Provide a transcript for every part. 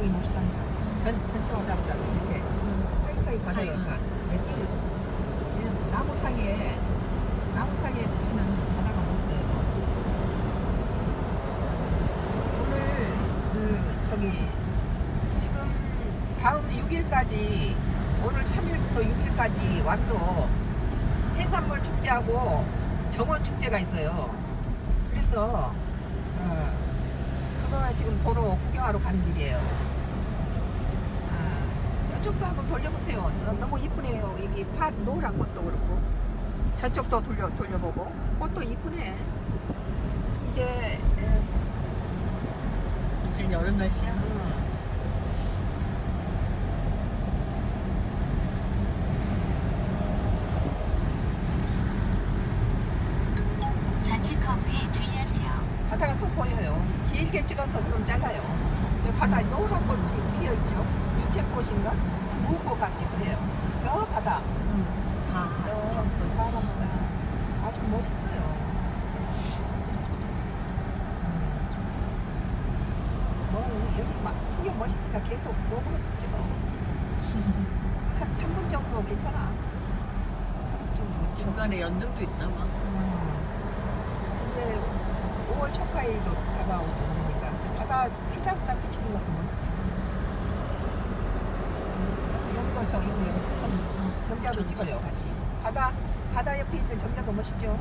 굉장히 멋있답니다. 전체 바다보다도 이렇게 사이사이 바다가 예쁘겠어. 나무 사이에 붙이는 바다가 멋있어요. 오늘 지금 다음 6일까지 오늘 3일부터 6일까지 완도 해산물 축제하고 정원 축제가 있어요. 그래서 그거 지금 보러 구경하러 가는 길이에요. 이쪽도 한번 돌려보세요. 너무 이쁘네요. 여기 노란 꽃도 그렇고 저쪽도 돌려보고 꽃도 이쁘네. 이제 여름 날씨야. 좌측 커브에 주의하세요. 바다가 또 보여요. 길게 찍어서 그럼 잘라요. 바다에 노란 꽃이 피어있죠. 유채꽃인가? 무꽃 같기도 해요. 저 바다. 저 바다보다 아주 멋있어요. 여기 막 풍경 멋있으니까 계속 로그로 찍어. 한 3분 정도 괜찮아. 3분 정도 중간에 연등도 있다 막. 이제 5월 초과일도 다가오니까 바다 살짝 비치는 것도 멋있어. 여기도 여기 정자도 찍어요 같이. 바다 옆에 있는 정자도 멋있죠.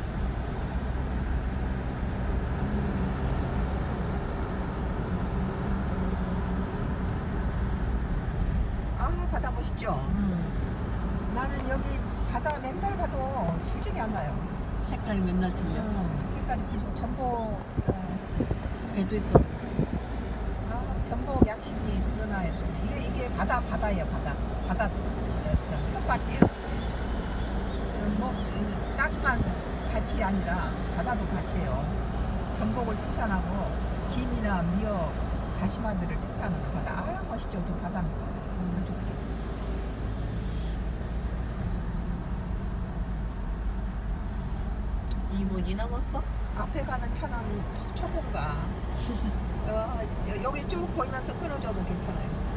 바다 멋있죠? 나는 여기 바다 맨날 봐도 실증이 안 나요. 색깔이 맨날 틀려. 색깔이 틀리고 전복 배도 있어. 전복 양식이 드러나요. 이게 바다예요. 바다 텃밭이에요. 땅만 밭이 아니라 바다도 밭이에요. 전복을 생산하고 김이나 미역, 다시마들을 생산하는 바다. 멋있죠? 저 바다. 저쪽. 2분이 남았어? 앞에 가는 차는 초보인가. 여기 쭉 보이면서 끊어줘도 괜찮아요.